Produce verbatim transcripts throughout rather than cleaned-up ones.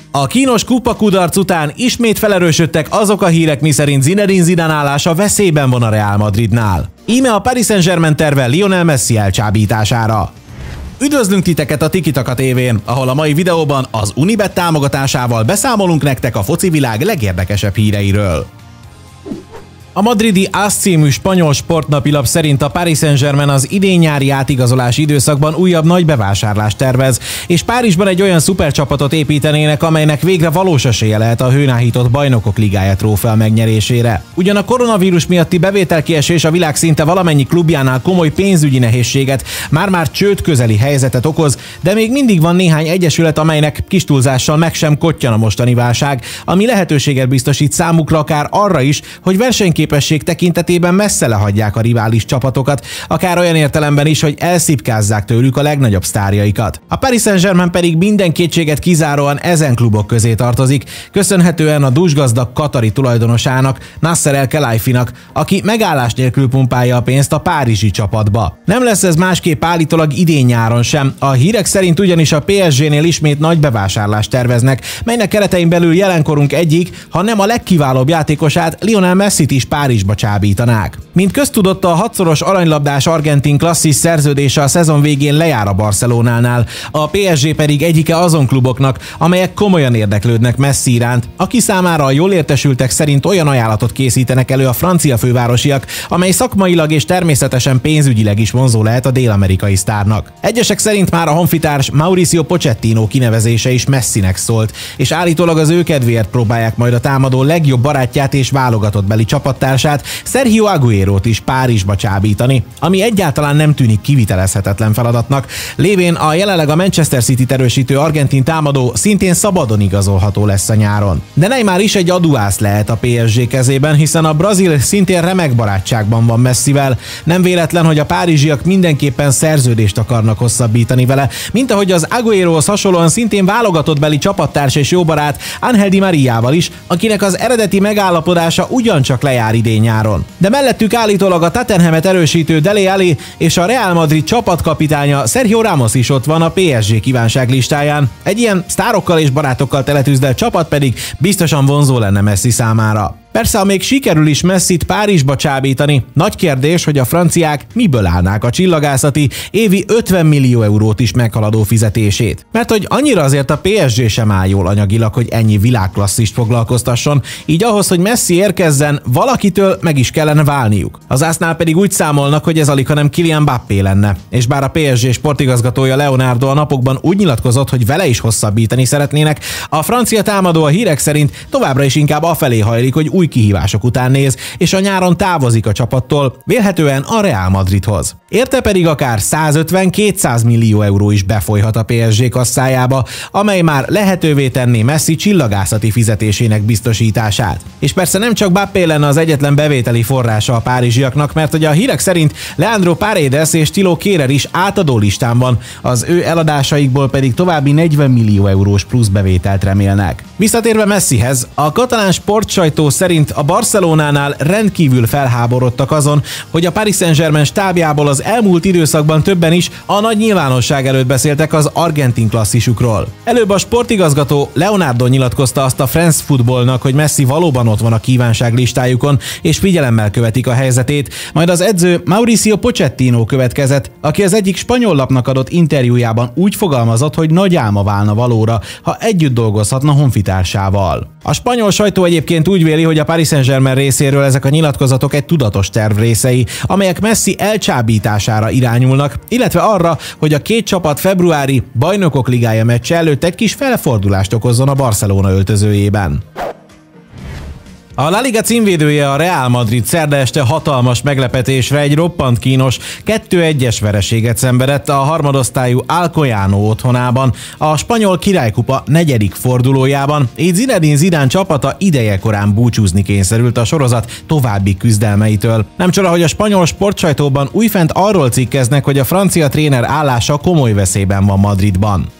A kínos kupakudarc után ismét felerősödtek azok a hírek, miszerint Zinedine Zidane állása veszélyben van a Real Madridnál. Íme a Paris Saint-Germain terve Lionel Messi elcsábítására. Üdvözlünk titeket a Tiki-Taka tévén, ahol a mai videóban az Unibet támogatásával beszámolunk nektek a foci világ legérdekesebb híreiről. A madridi AS című spanyol sportnapilap szerint a Paris Saint-Germain az idén-nyári átigazolási időszakban újabb nagy bevásárlást tervez, és Párizsban egy olyan szupercsapatot építenének, amelynek végre valós esélye lehet a hőnáhított Bajnokok Ligája trófea megnyerésére. Ugyan a koronavírus miatti bevételkiesés a világ szinte valamennyi klubjánál komoly pénzügyi nehézséget, már-már csőd közeli helyzetet okoz, de még mindig van néhány egyesület, amelynek kis túlzással meg sem kottyan a mostani válság, ami lehetőséget biztosít számukra akár arra is, hogy versenyképesség képesség tekintetében messze lehagyják a rivális csapatokat, akár olyan értelemben is, hogy elszipkázzák tőlük a legnagyobb sztárjaikat. A Paris Saint-Germain pedig minden kétséget kizáróan ezen klubok közé tartozik, köszönhetően a dúsgazdag katari tulajdonosának, Nasser El-Khelaifinak, aki megállás nélkül pumpálja a pénzt a párizsi csapatba. Nem lesz ez másképp állítólag idén-nyáron sem. A hírek szerint ugyanis a pé es gé-nél ismét nagy bevásárlást terveznek, melynek keretein belül jelenkorunk egyik, ha nem a legkiválóbb játékosát, Lionel Messit is Párizsba csábítanák. Mint köztudott, a hatszoros aranylabdás argentin klasszis szerződése a szezon végén lejár a Barcelonánál, a pé es gé pedig egyike azon kluboknak, amelyek komolyan érdeklődnek Messi iránt, aki számára a jól értesültek szerint olyan ajánlatot készítenek elő a francia fővárosiak, amely szakmailag és természetesen pénzügyileg is vonzó lehet a dél-amerikai sztárnak. Egyesek szerint már a honfitárs Mauricio Pochettino kinevezése is Messinek szólt, és állítólag az ő kedvéért próbálják majd a támadó legjobb barátját és válogatottbeli csapattársát, Sergio Agüerót is Párizsba csábítani, ami egyáltalán nem tűnik kivitelezhetetlen feladatnak, lévén a jelenleg a Manchester Cityt erősítő argentin támadó szintén szabadon igazolható lesz a nyáron. De Neymar is egy aduász lehet a pé es gé kezében, hiszen a brazil szintén remek barátságban van Messivel. Nem véletlen, hogy a párizsiak mindenképpen szerződést akarnak hosszabbítani vele, mint ahogy az Agüeróhoz hasonlóan szintén válogatottbeli csapattárs és jó barát Ángel Di Mariával is, akinek az eredeti megállapodása ugyancsak lejár idén-nyáron. De mellettük állítólag a Tottenhamet erősítő Dele Alli és a Real Madrid csapatkapitánya Sergio Ramos is ott van a pé es gé kívánságlistáján. Egy ilyen sztárokkal és barátokkal teletűzdelt csapat pedig biztosan vonzó lenne Messi számára. Persze, ha még sikerül is Messit Párizsba csábítani, nagy kérdés, hogy a franciák miből állnák a csillagászati évi ötven millió eurót is meghaladó fizetését. Mert hogy annyira azért a pé es gé sem áll jól anyagilag, hogy ennyi világklasszist foglalkoztasson, így ahhoz, hogy Messi érkezzen, valakitől meg is kellene válniuk. Az ásznál pedig úgy számolnak, hogy ez alig, hanem Kylian Mbappé lenne. És bár a pé es gé sportigazgatója Leonardo a napokban úgy nyilatkozott, hogy vele is hosszabbítani szeretnének, a francia támadó a hírek szerint továbbra is inkább afelé hajlik, hogy új kihívások után néz, és a nyáron távozik a csapattól, vélhetően a Real Madridhoz. Érte pedig akár százötven-kétszáz millió euró is befolyhat a pé es gé kasszájába, amely már lehetővé tenné Messi csillagászati fizetésének biztosítását. És persze nem csak Mbappé lenne az egyetlen bevételi forrása a párizsiaknak, mert hogy a hírek szerint Leandro Paredes és Thilo Kehrer is átadó listán van, az ő eladásaikból pedig további negyven millió eurós plusz bevételt remélnek. Visszatérve Messihez, a katalán sportsajtó szerint a Barcelonánál rendkívül felháborodtak azon, hogy a Paris Saint-Germain stábjából az elmúlt időszakban többen is a nagy nyilvánosság előtt beszéltek az argentin klasszisukról. Előbb a sportigazgató Leonardo nyilatkozta azt a France Footballnak, hogy Messi valóban ott van a kívánság listájukon, és figyelemmel követik a helyzetét, majd az edző Mauricio Pochettino következett, aki az egyik spanyol lapnak adott interjújában úgy fogalmazott, hogy nagy álma válna valóra, ha együtt dolgozhatna honfitársával. A spanyol sajtó egyébként úgy véli, hogy a Paris Saint-Germain részéről ezek a nyilatkozatok egy tudatos terv részei, amelyek Messi elcsábítására irányulnak, illetve arra, hogy a két csapat februári Bajnokok Ligája meccse előtt egy kis felfordulást okozzon a Barcelona öltözőjében. A La Liga címvédője, a Real Madrid szerda este hatalmas meglepetésre egy roppant kínos kettő egyes vereséget szenvedett a harmadosztályú Alcoyano otthonában, a spanyol királykupa negyedik fordulójában, így Zinedine Zidane csapata idejekorán búcsúzni kényszerült a sorozat további küzdelmeitől. Nem csoda, hogy a spanyol sportsajtóban újfent arról cikkeznek, hogy a francia tréner állása komoly veszélyben van Madridban.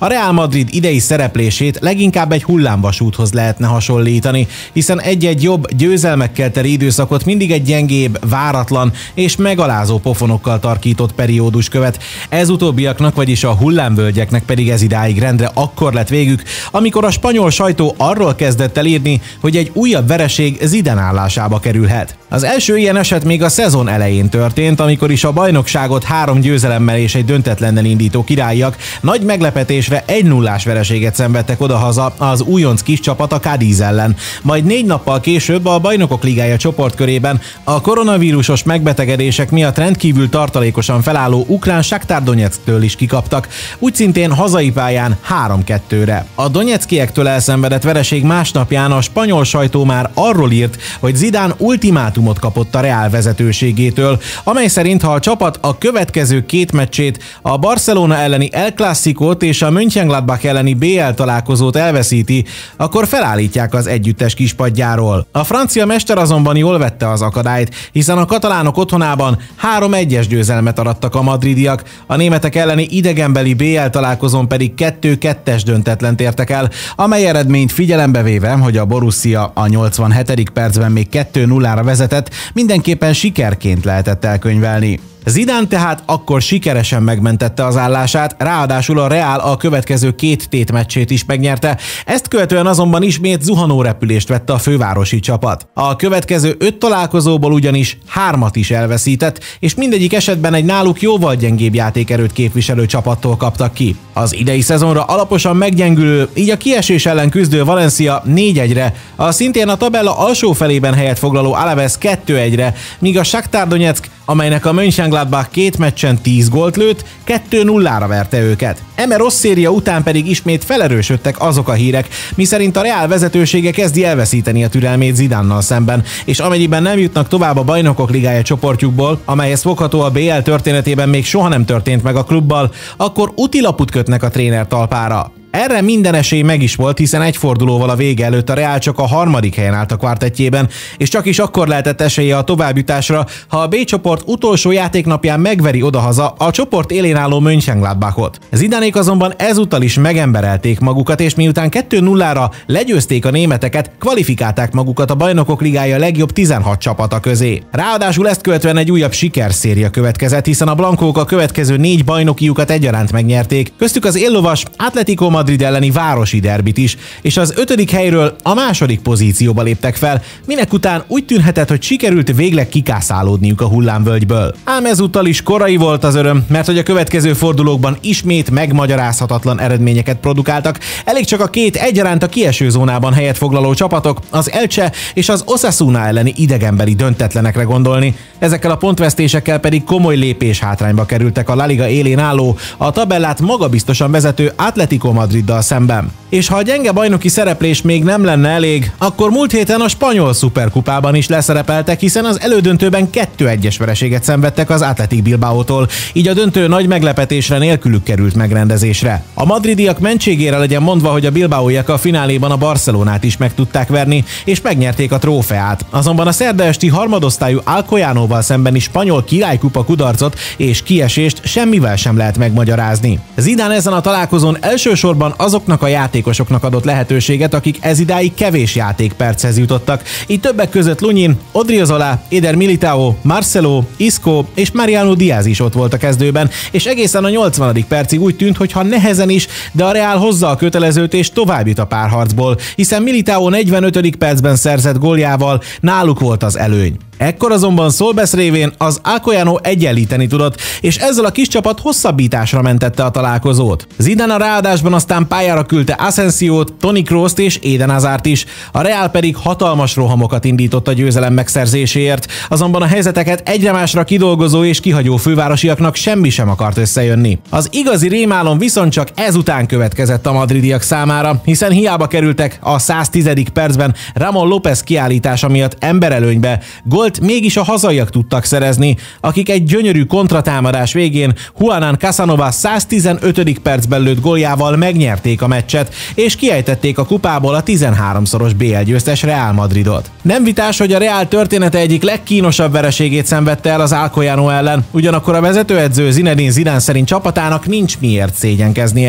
A Real Madrid idei szereplését leginkább egy hullámvasúthoz lehetne hasonlítani, hiszen egy-egy jobb, győzelmekkel teli időszakot mindig egy gyengébb, váratlan és megalázó pofonokkal tarkított periódus követ. Ez utóbbiaknak, vagyis a hullámvölgyeknek pedig ez idáig rendre akkor lett végük, amikor a spanyol sajtó arról kezdett el írni, hogy egy újabb vereség Zidane állásába kerülhet. Az első ilyen eset még a szezon elején történt, amikor is a bajnokságot három győzelemmel és egy döntetlennel indító királyiak nagy meglepetésre egy nullás vereséget szenvedtek odahaza az újonc kis csapat a Cádiz ellen. Majd négy nappal később a Bajnokok Ligája csoportkörében a koronavírusos megbetegedések miatt rendkívül tartalékosan felálló ukrán Shakhtar Donetsktől is kikaptak, úgy szintén hazai pályán három kettőre. A donyeckiektől elszenvedett vereség másnapján a spanyol sajtó már arról írt, hogy Zidane ultimátumot kapott a Real vezetőségétől, amely szerint ha a csapat a következő két meccsét, a Barcelona elleni El Clásicót és a Mönchengladbach elleni bé el találkozót elveszíti, akkor felállítják az együttes kispadjáról. A francia mester azonban jól vette az akadályt, hiszen a katalánok otthonában három egyes győzelmet arattak a madridiak, a németek elleni idegenbeli bé el találkozón pedig kettő kettes döntetlent értek el, amely eredményt figyelembe véve, hogy a Borussia a nyolcvanhetedik percben még kettő nullára vezetett, mindenképpen sikerként lehetett elkönyvelni. Zidane tehát akkor sikeresen megmentette az állását, ráadásul a Real a következő két tétmeccsét is megnyerte, ezt követően azonban ismét zuhanó repülést vette a fővárosi csapat. A következő öt találkozóból ugyanis hármat is elveszített, és mindegyik esetben egy náluk jóval gyengébb játékerőt képviselő csapattól kaptak ki. Az idei szezonra alaposan meggyengülő, így a kiesés ellen küzdő Valencia négy egyre, a szintén a tabella alsó felében helyet foglaló Alaves kettő egyre, míg a Shakhtar Donetsk, amelynek a Mönchengladbach két meccsen tíz gólt lőtt, kettő nullára verte őket. Eme rossz széria után pedig ismét felerősödtek azok a hírek, miszerint a Real vezetősége kezdi elveszíteni a türelmét Zidannal szemben, és amennyiben nem jutnak tovább a Bajnokok Ligája csoportjukból, amelyhez fogható a bé el történetében még soha nem történt meg a klubbal, akkor útilaput kötnek a tréner talpára. Erre minden esély meg is volt, hiszen egy fordulóval a vége előtt a Real csak a harmadik helyen állt a kvártettjében, és csak is akkor lehetett esélye a továbbjutásra, ha a B csoport utolsó játéknapján megveri odahaza a csoport élén álló Mönchengladbachot. Zidanék azonban ezúttal is megemberelték magukat, és miután kettő nullára legyőzték a németeket, kvalifikálták magukat a Bajnokok Ligája legjobb tizenhat csapata közé. Ráadásul ezt követően egy újabb sikerszéria következett, hiszen a blankók a következő négy bajnokiukat egyaránt megnyerték, köztük az éllovas Atlético Madrid elleni városi derbit is, és az ötödik helyről a második pozícióba léptek fel, minek után úgy tűnhetett, hogy sikerült végleg kikászálódniuk a hullámvölgyből. Ám ezúttal is korai volt az öröm, mert hogy a következő fordulókban ismét megmagyarázhatatlan eredményeket produkáltak, elég csak a két egyaránt a kieső zónában helyet foglaló csapatok, az Elche és az Osasuna elleni idegenbeli döntetlenekre gondolni. Ezekkel a pontvesztésekkel pedig komoly lépés hátrányba kerültek a La Liga élén álló, a tabellát magabiztosan vezető Atlético Madriddal szemben. És ha a gyenge bajnoki szereplés még nem lenne elég, akkor múlt héten a spanyol szuperkupában is leszerepeltek, hiszen az elődöntőben kettő egyes vereséget szenvedtek az Athletic Bilbaótól, így a döntő nagy meglepetésre nélkülük került megrendezésre. A madridiak mentségére legyen mondva, hogy a bilbaóiak a fináléban a Barcelonát is meg tudták verni, és megnyerték a trófeát. Azonban a szerda esti harmadosztályú Alcoyanoval szembeni spanyol királykupa kudarcot és kiesést semmivel sem lehet megmagyarázni. Zidane ezen a találkozón elsősorban azoknak a játékosoknak adott lehetőséget, akik ezidáig kevés játékperchez jutottak, így többek között Lunin, Odriozola, Eder Militao, Marcelo, Isco és Mariano Diaz is ott volt a kezdőben, és egészen a nyolcvanadik percig úgy tűnt, hogy ha nehezen is, de a Real hozza a kötelezőt és tovább jut a párharcból, hiszen Militao negyvenötödik percben szerzett góljával náluk volt az előny. Ekkor azonban Solbes révén az Alcoyano egyenlíteni tudott, és ezzel a kis csapat hosszabbításra mentette a találkozót. Zidane a ráadásban aztán pályára küldte Asensiót, Toni Kroost és Eden Hazardt is, a Real pedig hatalmas rohamokat indított a győzelem megszerzéséért, azonban a helyzeteket egyre másra kidolgozó és kihagyó fővárosiaknak semmi sem akart összejönni. Az igazi rémálom viszont csak ezután következett a madridiak számára, hiszen hiába kerültek a száztizedik percben Ramon López kiállítása miatt emberelőnybe, gólt mégis a hazaiak tudtak szerezni, akik egy gyönyörű kontratámadás végén Juanan Casanova száztizenötödik percben lőtt góljával megnyerték a meccset, és kiejtették a kupából a tizenháromszoros bé el győztes Real Madridot. Nem vitás, hogy a Real története egyik legkínosabb vereségét szenvedte el az Alcoyano ellen, ugyanakkor a vezetőedző Zinedine Zidane szerint csapatának nincs miért szégyenkeznie.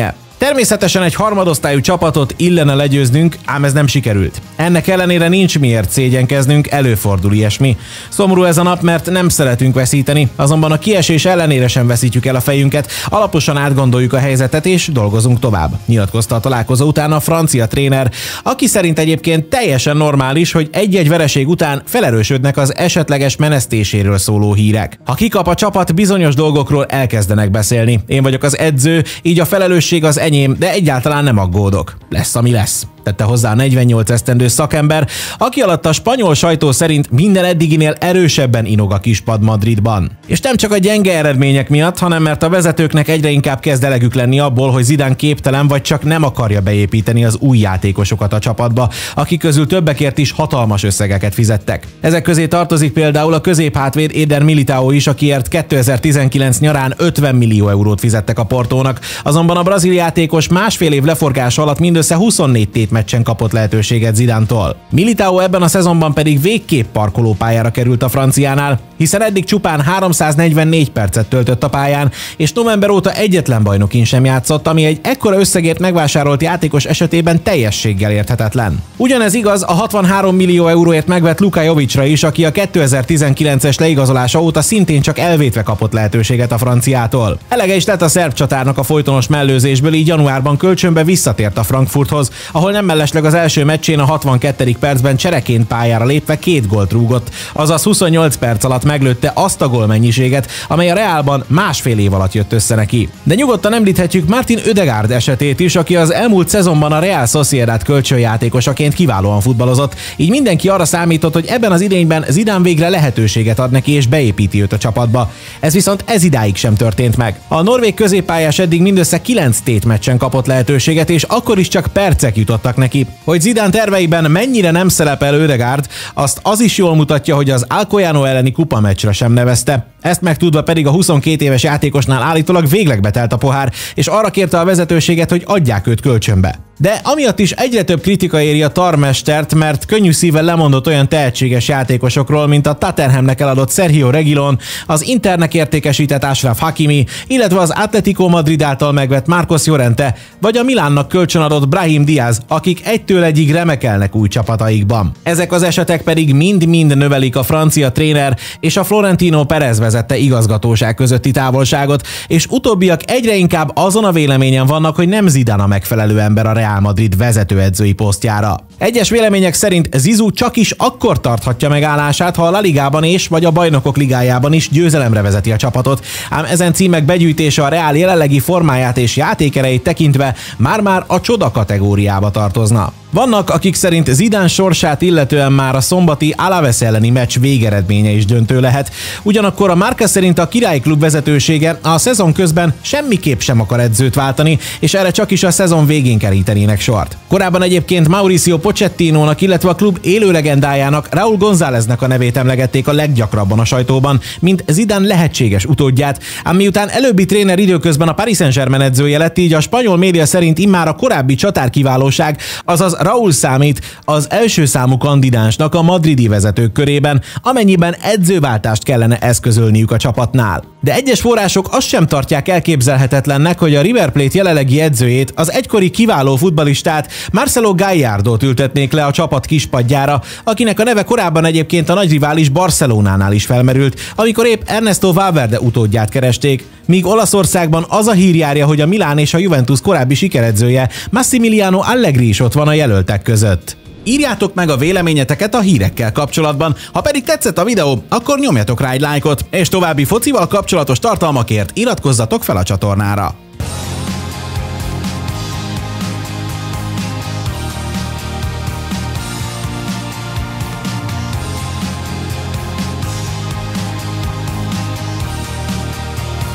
Természetesen egy harmadosztályú csapatot illene legyőznünk, ám ez nem sikerült. Ennek ellenére nincs miért szégyenkeznünk, előfordul ilyesmi. Szomorú ez a nap, mert nem szeretünk veszíteni, azonban a kiesés ellenére sem veszítjük el a fejünket, alaposan átgondoljuk a helyzetet és dolgozunk tovább, nyilatkozta a találkozó után a francia tréner, aki szerint egyébként teljesen normális, hogy egy-egy vereség után felerősödnek az esetleges menesztéséről szóló hírek. Ha kikap a csapat, bizonyos dolgokról elkezdenek beszélni. Én vagyok az edző, így a felelősség az enyém, de egyáltalán nem aggódok. Lesz, ami lesz, tette hozzá a negyvennyolc esztendős szakember, aki alatt a spanyol sajtó szerint minden eddiginél erősebben inog a kispad Madridban. És nem csak a gyenge eredmények miatt, hanem mert a vezetőknek egyre inkább kezd elegük lenni abból, hogy Zidane képtelen vagy csak nem akarja beépíteni az új játékosokat a csapatba, akik közül többekért is hatalmas összegeket fizettek. Ezek közé tartozik például a középhátvéd Eder Militao is, akiért kétezer-tizenkilenc nyarán ötven millió eurót fizettek a Portónak, azonban a brazil játékos másfél év leforgása alatt mindössze huszonnégy tétmeccsen kapott lehetőséget Zidane-tól. Militao ebben a szezonban pedig végképp parkolópályára került a franciánál, hiszen eddig csupán háromszáznegyvennégy percet töltött a pályán, és november óta egyetlen bajnokin sem játszott, ami egy ekkora összegért megvásárolt játékos esetében teljességgel érthetetlen. Ugyanez igaz a hatvanhárom millió euróért megvett Luka Jovićra is, aki a kétezer-tizenkilences leigazolása óta szintén csak elvétve kapott lehetőséget a franciától. Elege is lett a szerb csatárnak a folytonos mellőzésből, így januárban kölcsönbe visszatért a Frankfurthoz, ahol nem mellesleg az első meccsén a hatvankettedik percben csereként pályára lépve két gólt rúgott, azaz huszonnyolc perc alatt meglőtte azt a gólmennyiséget, amely a Realban másfél év alatt jött össze neki. De nyugodtan említhetjük Martin Ødegaard esetét is, aki az elmúlt szezonban a Real Sociedad kölcsönjátékosaként kiválóan futballozott, így mindenki arra számított, hogy ebben az idényben Zidane végre lehetőséget ad neki és beépíti őt a csapatba. Ez viszont ez idáig sem történt meg. A norvég középpályás eddig mindössze kilenc tétmeccsen kapott lehetőséget, és akkor is csak percek jutottak neki. Hogy Zidane terveiben mennyire nem szerepel Ødegaard, azt az is jól mutatja, hogy az Alcoyano elleni kupameccsre sem nevezte. Ezt megtudva pedig a huszonkét éves játékosnál állítólag végleg betelt a pohár, és arra kérte a vezetőséget, hogy adják őt kölcsönbe. De amiatt is egyre több kritika éri a tarmestert, mert könnyű szívvel lemondott olyan tehetséges játékosokról, mint a Tottenhamnek eladott Sergio Reguilón, az Internek értékesített Achraf Hakimi, illetve az Atletico Madrid által megvett Marcos Llorente, vagy a Milánnak kölcsönadott Brahim Diaz, akik egytől egyig remekelnek új csapataikban. Ezek az esetek pedig mind-mind növelik a francia tréner és a Florentino Perez vezette igazgatóság közötti távolságot, és utóbbiak egyre inkább azon a véleményen vannak, hogy nem Zidane a megfelelő ember a Real Madrid vezetőedzői posztjára. Egyes vélemények szerint Zizou csak is akkor tarthatja meg állását, ha a La Ligában és vagy a Bajnokok Ligájában is győzelemre vezeti a csapatot, ám ezen címek begyűjtése a Real jelenlegi formáját és játékereit tekintve már-már a csoda kategóriába tartozna. Vannak, akik szerint Zidane sorsát illetően már a szombati Alaves elleni meccs végeredménye is döntő lehet, ugyanakkor a Marca szerint a királyklub vezetősége a szezon közben semmiképp sem akar edzőt váltani, és erre csak is a szezon végén kerítenének sort. Korábban egyébként Mauricio Pochettinónak, illetve a klub élő legendájának, Raúl Gonzáleznek a nevét emlegették a leggyakrabban a sajtóban, mint Zidane lehetséges utódját, ám miután előbbi tréner időközben a Paris Saint-Germain edzője lett, így a spanyol média szerint immár a korábbi csatárkiválóság, azaz Raúl számít az első számú kandidánsnak a madridi vezetők körében, amennyiben edzőváltást kellene eszközölniük a csapatnál. De egyes források azt sem tartják elképzelhetetlennek, hogy a River Plate jelenlegi edzőjét, az egykori kiváló futballistát, Marcelo Gallardót ültetnék le a csapat kispadjára, akinek a neve korábban egyébként a nagyrivális Barcelonánál is felmerült, amikor épp Ernesto Valverde utódját keresték, míg Olaszországban az a hír járja, hogy a Milán és a Juventus korábbi sikeredzője, Massimiliano Allegri is ott van a jelöltek között. Írjátok meg a véleményeteket a hírekkel kapcsolatban, ha pedig tetszett a videó, akkor nyomjatok rá egy lájkot, és további focival kapcsolatos tartalmakért iratkozzatok fel a csatornára.